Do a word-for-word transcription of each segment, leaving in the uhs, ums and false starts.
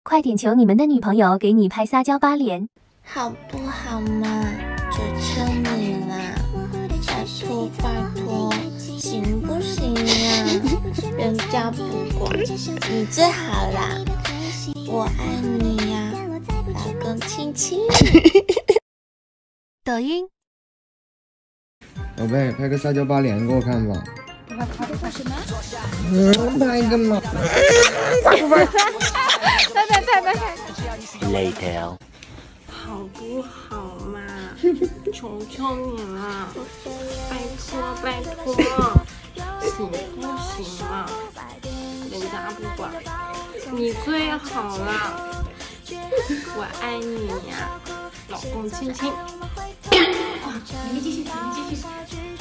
快点求你们的女朋友给你拍撒娇八连， 好不好嘛？求求你啦，拜托拜托，行不行啊？人家不管，你最好啦，我爱你呀，老公亲亲。 抖音， 宝贝，拍个撒娇八连给我看吧。 拍拍拍什么？ 嗯，拍个嘛。 拍拍拍拍拍拍。 Later。 好不好嘛？求求你了，拜托拜托，行不行嘛？人家不管，你最好啦，我爱你呀，老公亲亲。 你们继续，你们继续。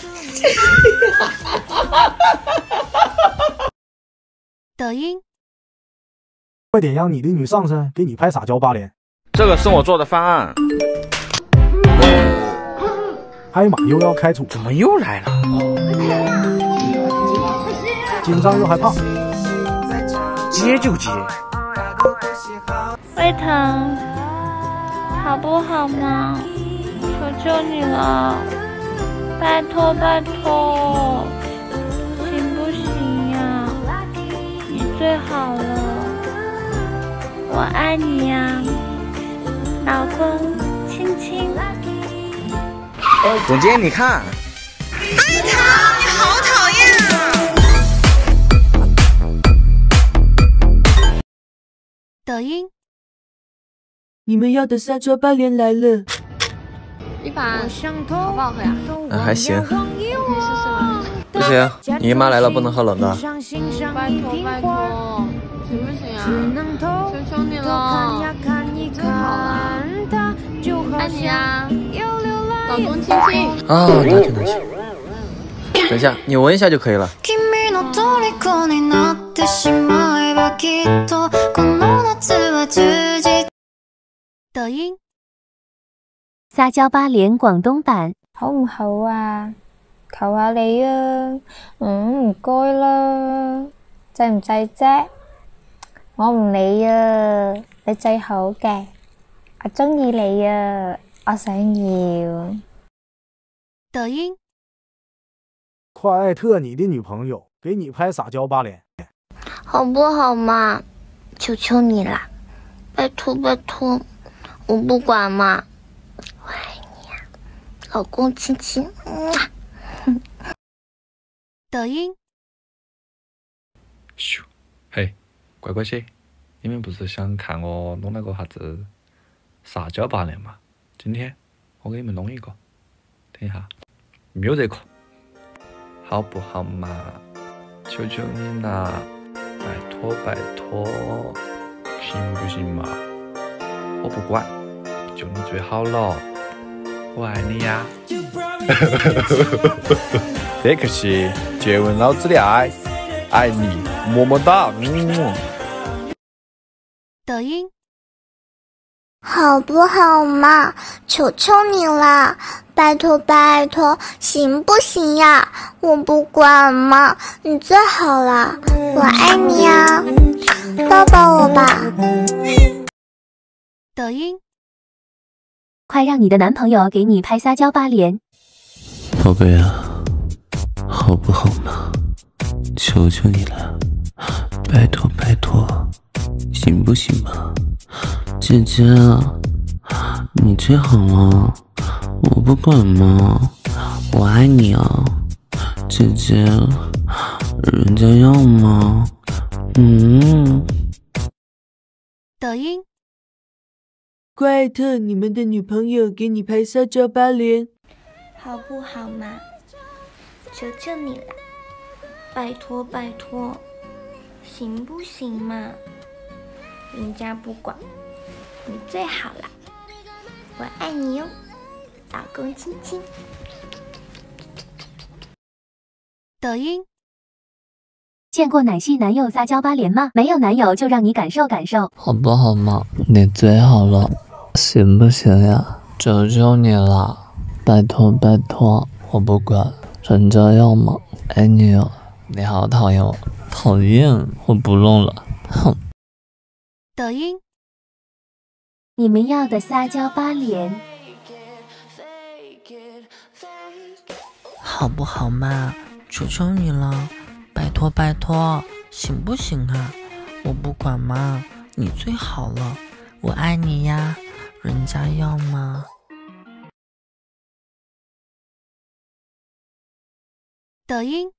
抖音， 快点让你的女上司给你拍撒娇八连。 这个是我做的方案。 拍马又要开除， 怎么又来了？ 紧张又害怕， 接就接。 魏腾，好不好嘛？求求你了，拜托拜托，行不行呀？你最好了，我爱你呀，老公亲亲。 总监，你看。 魏腾，你好讨厌啊！ 抖音， 你们要的撒娇八连来了。 一凡，好不好喝呀？ 嗯，还行。 你试试吗？ 不行，你姨妈来了不能喝冷的。 拜托拜托，行不行啊？求求你了，最好了，爱你呀，老公亲亲。 啊，拿去拿去。等一下，你闻一下就可以了。 抖音，撒娇八連廣東版， 好唔好啊？求下你啊！嗯，唔該啦，制唔制啫？我唔理啊，你最好嘅，我中意你啊，我想要。 抖音， 快艾特你的女朋友给你拍撒娇八连， 好不好嘛？求求你啦，拜托拜托，我不管嘛，我爱你呀，老公亲亲。嗯、 抖音， 咻，嘿，乖乖些，你们不是想看我弄那个啥子撒娇八连吗？今天我给你们弄一个，等一下，瞄这个，好不好嘛？求求你啦，拜托拜托，行不行嘛？我不管，就你最好了，我爱你呀！别客气，接吻老子的爱，爱你，么么哒。嗯。 抖音， 好不好嘛？求求你啦，拜托拜托，行不行呀？我不管嘛，你最好啦，我爱你呀，抱抱我吧。 抖音，快让你的男朋友给你拍撒娇八连， 宝贝啊，好不好嘛？求求你了，拜托拜托，行不行嘛？姐姐啊，你最好了，我不管嘛，我爱你啊，姐姐，人家要吗？嗯。 抖音， 快艾特你们的女朋友给你拍撒娇八连， 好不好嘛？求求你了，拜托拜托，行不行嘛？人家不管，你最好啦，我爱你哟，老公亲亲。 抖音，见过奶系男友撒娇八连吗？没有男友就让你感受感受， 好不好嘛？你最好了，行不行呀？求求你了，拜托拜托，我不管，人家要吗？爱你哦，你好讨厌我，讨厌，我不弄了，哼。 抖音。 你们要的撒娇八连， 好不好嘛？求求你了，拜托拜托，行不行啊？我不管嘛，你最好了，我爱你呀，人家要吗？ 抖音，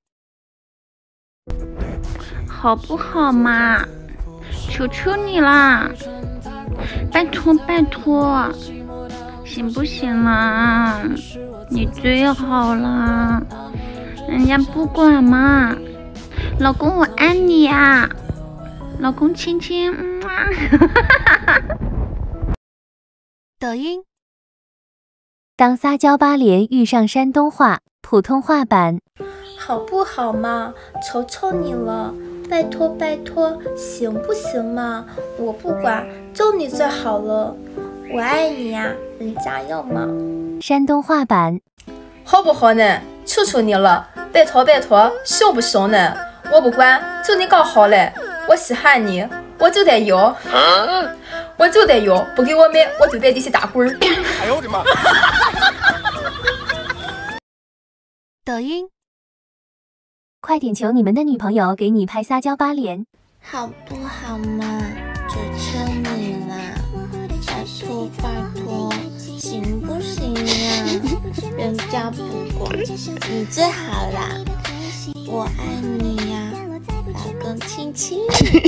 好不好嘛？求求你啦，拜托拜托，行不行啦？你最好啦，人家不管嘛。老公我爱你呀，老公亲亲。嗯啊、 抖音，当撒娇八连遇上山东话普通话版， 好不好嘛？求求你了，拜托拜托，行不行嘛？我不管，就你最好了，我爱你呀，人家要吗？ 山东话版， 好不好呢？求求你了，拜托拜托，行不行呢？我不管，就你搞好嘞，我稀罕你，我就得要，我就得要，不给我买，我就在地下打滚儿。哎呦我的妈！ 抖音，快点求你们的女朋友给你拍撒娇八连， 好不好嘛？求求你啦，拜托拜托，行不行啊？人家不管，你最好啦，我爱你呀，老公亲亲。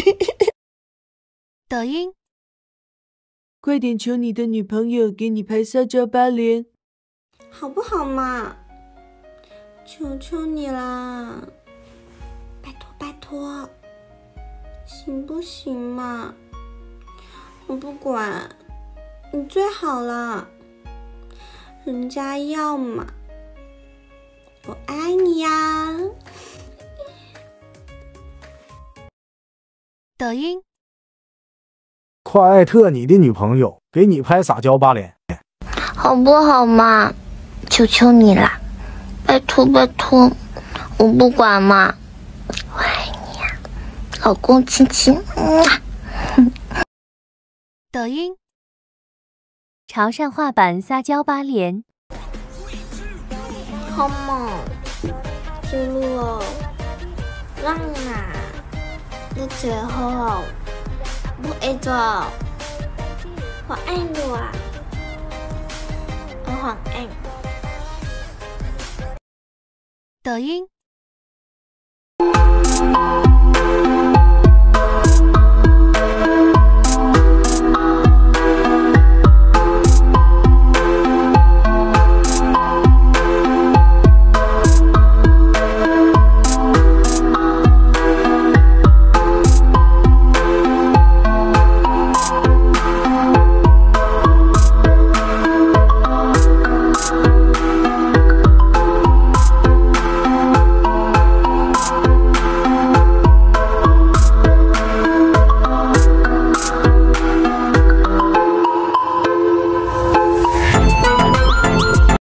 抖音， 快点求你的女朋友给你拍撒娇八连， 好不好嘛？求求你啦，拜托拜托，行不行嘛？我不管，你最好啦，人家要嘛，我爱你呀。 抖音， 快艾特你的女朋友给你拍撒娇八连， 好不好嘛？求求你啦，拜托拜托，我不管嘛，我爱你呀，老公亲亲。嗯、 抖音，潮汕话版撒娇八连， 好嘛，记录了，让啊，你最好，我爱着，我爱你啊，我很爱。 抖音。